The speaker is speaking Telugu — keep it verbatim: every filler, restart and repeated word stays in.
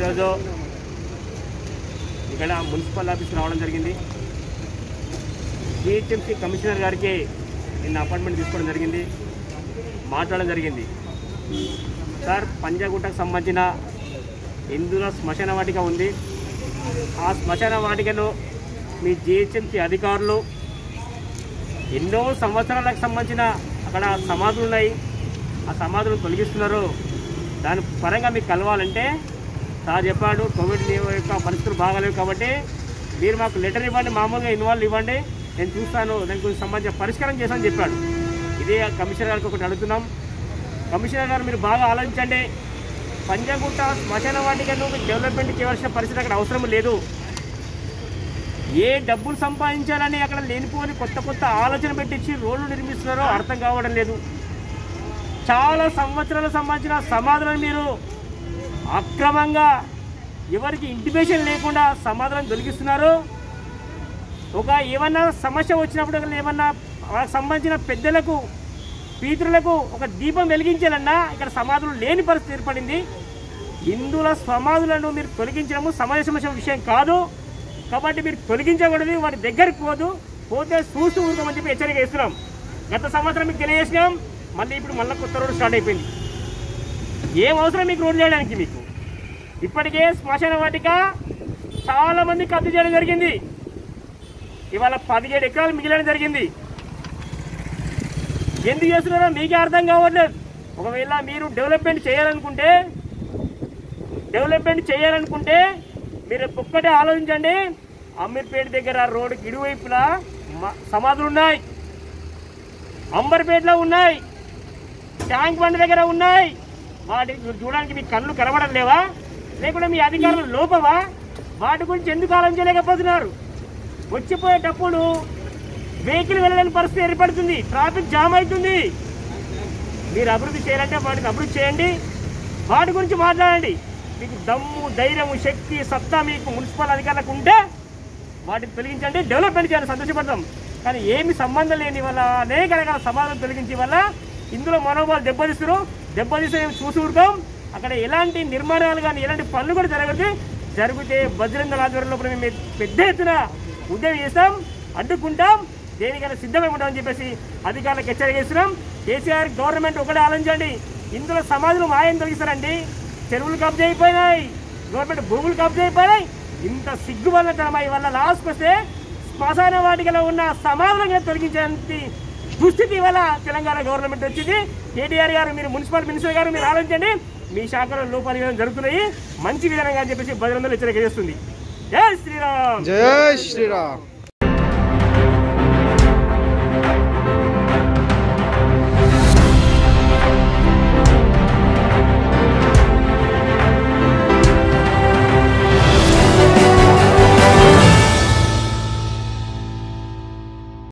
ఈరోజు ఇక్కడ మున్సిపల్ ఆఫీస్ రావడం జరిగింది. జిహెచ్ఎంసీ కమిషనర్ గారికి నిన్న అపాయింట్మెంట్ తీసుకోవడం జరిగింది, మాట్లాడడం జరిగింది. సార్, పంజాగుట్టకు సంబంధించిన ఇందులో శ్మశాన వాటిక ఉంది. ఆ శ్మశాన వాటికను మీ జిహెచ్ఎంసీ అధికారులు ఎన్నో సంవత్సరాలకు సంబంధించిన అక్కడ సమాధులు ఉన్నాయి, ఆ సమాధులను తొలగిస్తున్నారు. దాని పరంగా మీకు కలవాలంటే సార్ చెప్పాడు, కోవిడ్ యొక్క పరిస్థితులు బాగాలేవు కాబట్టి మీరు మాకు లెటర్ ఇవ్వండి, మామూలుగా ఇన్వాల్వ్ ఇవ్వండి, నేను చూస్తాను, దానికి గురించి సంబంధించిన పరిష్కారం చేశానని చెప్పాడు. ఇదే కమిషనర్ గారికి ఒకటి అడుగుతున్నాం. కమిషనర్ గారు మీరు బాగా ఆలోచించండి. పంజాగుట్ట శ్మశాన వాటికను డెవలప్మెంట్ చేయవలసిన పరిస్థితి అక్కడ అవసరం లేదు. ఏ డబ్బులు సంపాదించాలని అక్కడ లేనిపోని కొత్త కొత్త ఆలోచన పెట్టించి రోడ్లు నిర్మిస్తున్నారో అర్థం కావడం లేదు. చాలా సంవత్సరాలకు సంబంధించిన సమాధులను మీరు అక్రమంగా ఎవరికి ఇంటిమేషన్ లేకుండా సమాధులను తొలగిస్తున్నారు. ఒక ఏమన్నా సమస్య వచ్చినప్పుడు ఏమన్నా వాళ్ళకి సంబంధించిన పెద్దలకు పీతృలకు ఒక దీపం వెలిగించాలన్నా ఇక్కడ సమాధులు లేని పరిస్థితి ఏర్పడింది. హిందువుల సమాధులను మీరు తొలగించడము సమాజ విషయం కాదు కాబట్టి మీరు తొలగించకూడదు, వాటి దగ్గరికి పోదు, పోతే చూస్తూ ఊరుకోమని చెప్పి హెచ్చరిక ఇస్తున్నాం. గత సంవత్సరం మీకు తెలియజేసినాం, మళ్ళీ ఇప్పుడు మళ్ళీ కొత్త రోడ్డు స్టార్ట్ అయిపోయింది. ఏం అవసరం మీకు రోడ్డు చేయడానికి? మీకు ఇప్పటికే శ్మశాన వాటిక చాలామంది కబ్జా చేయడం జరిగింది. ఇవాళ పదిహేడు ఎకరాలు మిగిలడం జరిగింది. ఎందుకు చేస్తున్నారో మీకే అర్థం కావట్లేదు. ఒకవేళ మీరు డెవలప్మెంట్ చేయాలనుకుంటే డెవలప్మెంట్ చేయాలనుకుంటే మీరు ఒక్కటే ఆలోచించండి. అమీర్పేట దగ్గర రోడ్డుకి ఇరువైపులా సమాధులు ఉన్నాయి, అంబర్పేటలో ఉన్నాయి, ట్యాంక్ బండ్ దగ్గర ఉన్నాయి. వాటిని చూడడానికి మీ కళ్ళు కనబడం లేవా? లేకుంటే మీ అధికారులు లోపవా? వాటి గురించి ఎందుకు ఆలోచించలేకపోతున్నారు? వచ్చిపోయేటప్పుడు వెహికల్ వెళ్ళలేని పరిస్థితి ఏర్పడుతుంది, ట్రాఫిక్ జామ్ అవుతుంది. మీరు అభివృద్ధి చేయాలంటే వాటిని అభివృద్ధి చేయండి, వాటి గురించి మాట్లాడండి. మీకు దమ్ము, ధైర్యము, శక్తి, సత్తా మీకు మున్సిపల్ అధికారులకు ఉంటే వాటిని తొలగించండి, డెవలప్మెంట్ చేయాలని సంతోషపడతాం. కానీ ఏమి సంబంధం లేని వల్ల అనేక రకాల సమాధానం తొలగించే వల్ల ఇందులో మనోభావాలు దెబ్బతీస్తారు. దెబ్బతీస్తే మేము చూసి ఊరుతాం. అక్కడ ఎలాంటి నిర్మాణాలు కానీ ఎలాంటి పనులు కూడా జరగదు. జరిగితే బజరంగ ఆధ్వర్యంలో మేము పెద్ద ఎత్తున ఉద్యమం చేస్తాం, అడ్డుకుంటాం, దేనికైనా సిద్ధమై ఉంటామని చెప్పేసి అధికారులకు హెచ్చరిక చేస్తున్నాం. కేసీఆర్ గవర్నమెంట్ ఒకటే ఆలోచించండి. ఇందులో సమాధులు మాయం తొలగిస్తారండి. చెరువులు కబ్జా అయిపోయినాయి, గవర్నమెంట్ భూములు కబ్జా అయిపోయినాయి. ఇంత సిగ్గుబల్లతనమై వల్ల లాస్ట్కి వస్తే శ్మశాన వాటికలో ఉన్న సమాధులను తొలగించడానికి దుస్థితి వల్ల తెలంగాణ గవర్నమెంట్ వచ్చింది. కేటీఆర్ గారు, మీరు మున్సిపల్ మినిస్టర్ గారు, మీరు ఆలోచించండి. మీ శాఖలో లోపాలు జరుగుతున్నాయి, మంచి విధానంగా అని చెప్పేసి బజరంగలు హెచ్చరిక చేస్తుంది. జై శ్రీరామ్, జై శ్రీరామ్.